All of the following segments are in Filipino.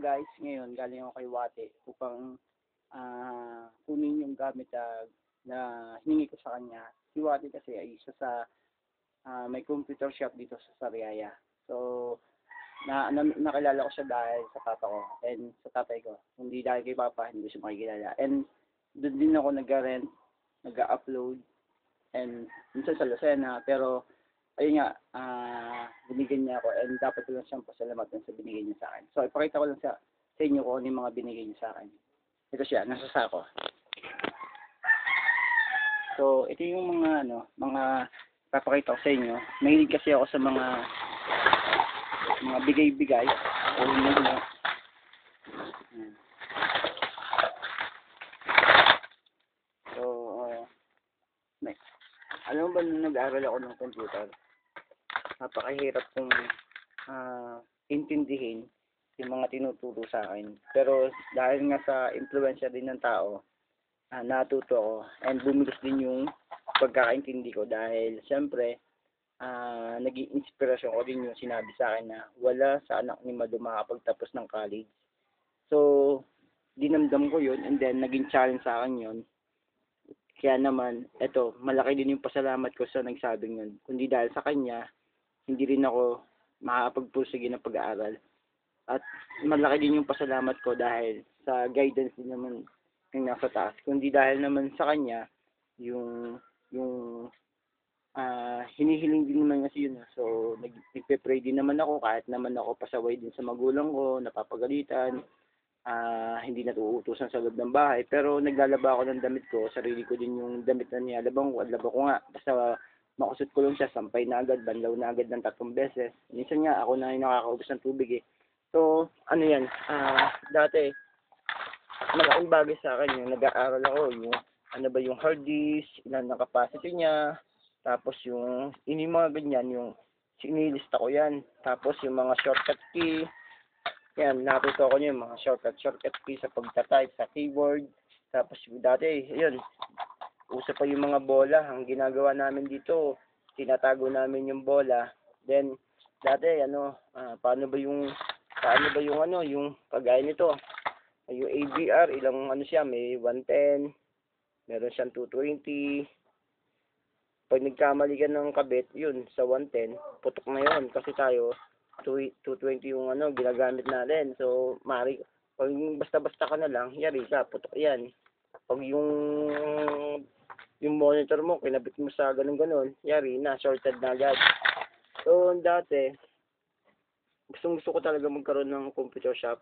guys, ngayon galing ako kay Wate upang kunin yung gamit na hiningi ko sa kanya. Si Wate kasi ay isa sa may computer shop dito sa Sariaya. So, nakilala ko siya dahil sa papa ko and sa tatay ko. Hindi dahil kay papa, hindi ko siya makikilala. And doon din ako nag-rent, nag-upload, and minsan sa Lucena. Pero, ayun nga, binigyan niya ako and dapat ko lang siyang pasalamatan sa binigay niya sa akin. So, ipakita ko lang sa inyo kung ano yung mga binigay niya sa akin. Ito siya, nasa sako. So, ito yung mga papakita ko sa inyo. Mahilig kasi ako sa mga bigay-bigay. O So, alam mo ba nung nag-aaral ako ng computer, napakahirap kong intindihin yung mga tinuturo sa akin. Pero dahil nga sa impluwensya din ng tao, natuto ako and bumilis din yung pagkakaintindi ko dahil siyempre naging inspirasyon ko din yung sinabi sa akin na wala sa anak ni Madu makapagtapos ng college. So, dinamdam ko yun and then naging challenge sa akin yun. Kaya naman, eto, malaki din yung pasalamat ko sa nagsabing yun. Kundi dahil sa kanya, hindi rin ako makakapagpursige ng pag-aaral. At malaki din yung pasalamat ko dahil sa guidance din naman ng nasa taas. Kundi dahil naman sa kanya, yung hinihiling din naman kasi yun. So, nagpe-pray din naman ako kahit naman ako pasaway din sa magulang ko, napapagalitan, hindi natuutusan sa loob ng bahay. Pero naglalaba ako ng damit ko, sarili ko din yung damit na nilalabang ko. At laba ko nga, basta makusot ko lang siya, sampay na agad, banlaw na agad ng 3 beses. Minsan nga, ako na yung nakakaubos ng tubig eh. So, ano yan, dati, malaking bagay sa akin yung nag-aaral ako, yung yung hard disk, ilan na capacity niya, tapos yung mga ganyan, yung sinilista ko yan, tapos yung mga shortcut key, yan, natuto ko yung mga shortcut key sa pagta-type sa keyboard, tapos dati, yun, uso pa yung mga bola, ang ginagawa namin dito, tinatago namin yung bola, then, dati, paano ba yung yung kagaya nito, yung AVR, ilang siya, may 110, meron siyang 220, pag nagkamali ka ng kabit, yun, sa 110, putok na yun, kasi tayo, 220 yung ginagamit natin, so, pag basta-basta ka na lang, yari ka, putok yan. Pag yung monitor mo, kinabit mo sa ganun-ganun, yari na, shorted na agad. So, dati, gusto ko talaga magkaroon ng computer shop,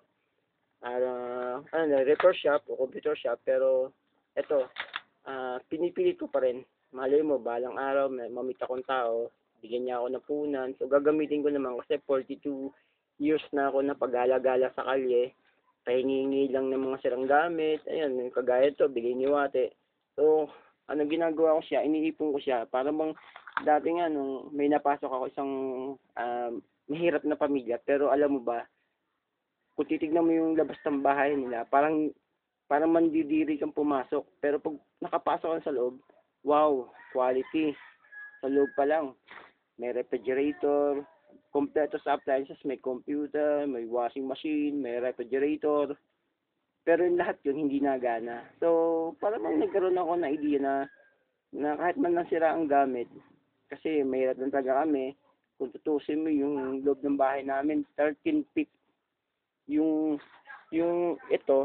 repair shop o computer shop, pero eto, pinipilit ko pa rin. Malay mo, balang araw, may mamit akong tao, bigyan niya ako ng punan, so gagamitin ko naman kasi 42 years na ako na pag-gala-gala sa kalye, pahingi lang ng mga sirang gamit, ayun, kagaya to, bigay ni Wate. So, ginagawa ko siya, iniipon ko siya, para bang dati nga, nung may napasok ako isang mahirap na pamilya, pero alam mo ba, kung titignan mo yung labas ng bahay nila, parang mandidiri kang pumasok. Pero pag nakapasok ka sa loob, wow, quality. Sa loob pa lang, may refrigerator, kompleto sa appliances, may computer, may washing machine, may refrigerator. Pero yung lahat yun, hindi nagana. So, parang nagkaroon ako ng idea na kahit man lang sira ang gamit, kasi mahirap lang talaga kami, kung tutusin mo yung loob ng bahay namin, 13 feet. Yung ito,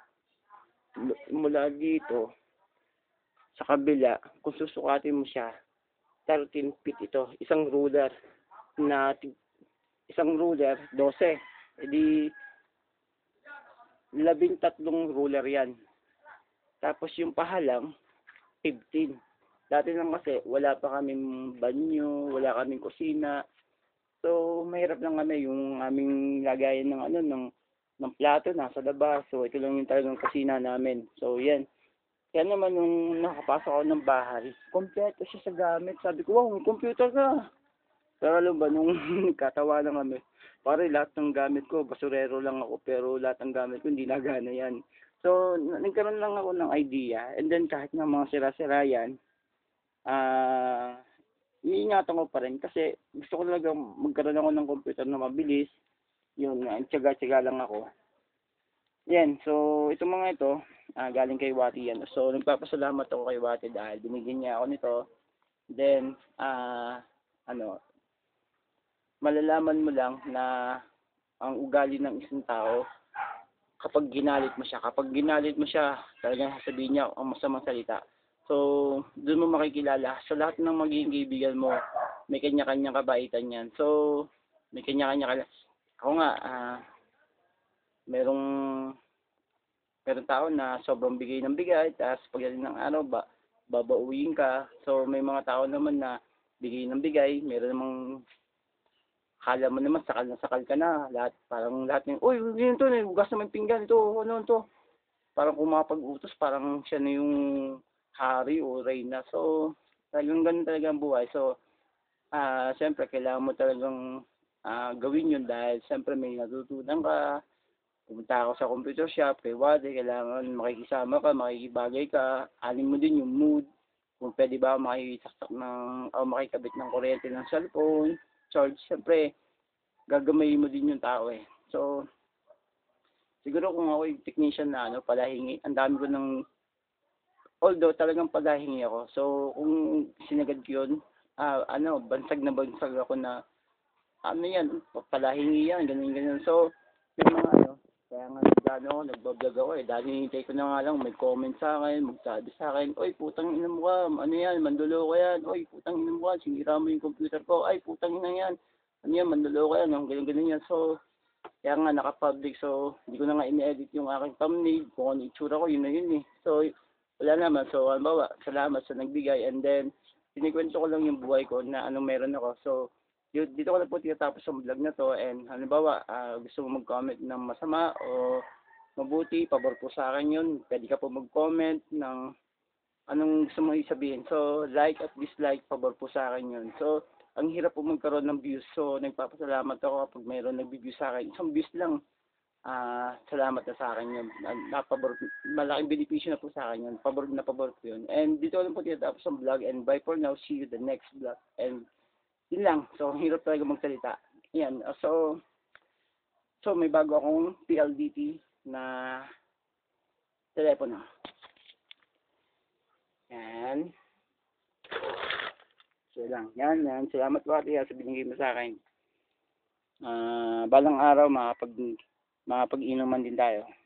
mula dito, sa kabila, kung susukatin mo siya, 13 feet ito, isang ruler, 12, edi 13 ruler yan. Tapos yung pahalang, 15. Dati lang kasi, wala pa kaming banyo, wala kaming kusina. So, mahirap lang kami yung aming lagayan ng plato nasa labas. So, ito lang yung talagang kusina namin. So, yan. Kaya naman nung nakapasok ako ng bahay, kompleto siya sa gamit. Sabi ko, wow, may computer ka. Pero alam ba, nung katawanan kami, pare lahat ng gamit ko, basurero lang ako, pero lahat ng gamit ko hindi nagana yan. So, nagkaroon lang ako ng idea. And then, kahit nga mga sira-sira yan, iingatan ko pa rin kasi gusto ko talaga magkaroon ako ng computer na mabilis. Yun, tiyaga-tiyaga lang ako. Yan, so itong mga ito, galing kay Wati yan. So nagpapasalamat ako kay Wati dahil binigyan niya ako nito. Then, ano, malalaman mo lang na ang ugali ng isang tao kapag ginalit mo siya, talagang sasabihin niya ang masamang salita. So, doon mo makikilala. Sa lahat ng magiging kaibigan mo, may kanya-kanyang kabaitan yan. So, may kanya-kanya. Ako nga, merong merong tao na sobrang bigay ng bigay, tapos pagdating ng araw, babauyin ka. So, may mga tao naman na bigay ng bigay, meron namang kala mo naman sakal na sakal ka na, parang lahat ng, uy, yun to, hugas naman pinggan, ito, ano to. Parang kung makapag-utos, parang siya na yung hari o reyna. So, talagang ganun talaga ang buhay. So, siyempre, kailangan mo talagang gawin yun dahil siyempre may natutunan ka. Pumunta ako sa computer shop, kay Wade, kailangan makikisama ka, makikibagay ka, alin mo din yung mood, kung pwede ba makikisaksak o makikabit ng kuryente ng cellphone, charge, siyempre, gagamayin mo din yung tao eh. So, siguro kung ako yung technician na palahingi, ang dami ko ng, although talagang palahingi ako, so kung sinagad ko yun, bansag na bansag ako na, yan, palahingi yan, ganyan, ganyan. So, yung mga kaya nga nagbablog ako eh. Dahil hinihintay ko na nga lang, may comment sa akin, magsabi sa akin, oy, putang ina mo ka, ano yan, mandulo ko yan, oy, putang ina mo ka, sinira mo yung computer ko, ay, putang ina yan, ano yan, mandulo ko yan, ganyan yan. So, kaya nga naka-public, so, hindi ko na nga in-edit yung aking thumbnail, kung ano itsura ko, yun na yun eh. So, wala naman, so, halimbawa, salamat sa nagbigay, and then, pinikwento ko lang yung buhay ko na anong meron ako. So, dito ko na po tinatapos ang vlog na to, and halimbawa, gusto mo mag-comment ng masama o mabuti, pabor po sa akin yun. Pwede ka po mag-comment ng anong gusto mo isabihin. So, like at dislike, pabor po sa akin yun. So, ang hirap po magkaroon ng views. So, nagpapasalamat ako kapag mayroon nag-view sa akin. Isang views lang, salamat na sa akin yun. Napabor, malaking benepisyo na po sa akin yun. Pabor na pabor po yun. And dito ko lang po tinatapos ang vlog, and bye for now. See you the next vlog. And yun lang. So, hirap talaga magsalita. Yan. So may bago akong PLDT na telepono. Yan. So lang. Yan. Salamat po ate sa binigay mo sa akin. Balang araw makapag-inuman din tayo.